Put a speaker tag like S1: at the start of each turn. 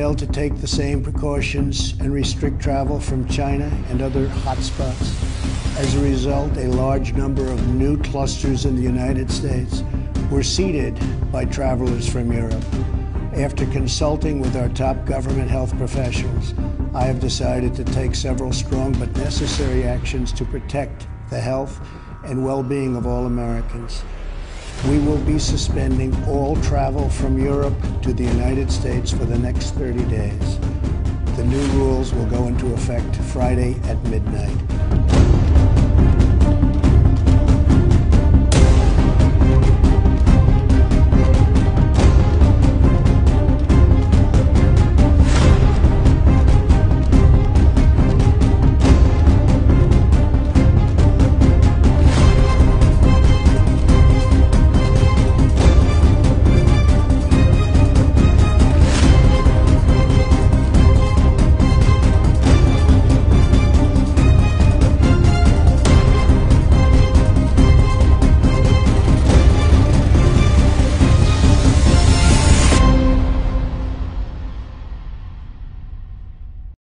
S1: failed to take the same precautions and restrict travel from China and other hotspots. As a result, a large number of new clusters in the United States were seeded by travelers from Europe. After consulting with our top government health professionals, I have decided to take several strong but necessary actions to protect the health and well-being of all Americans. We will be suspending all travel from Europe to the United States for the next 30 days. The new rules will go into effect Friday at midnight.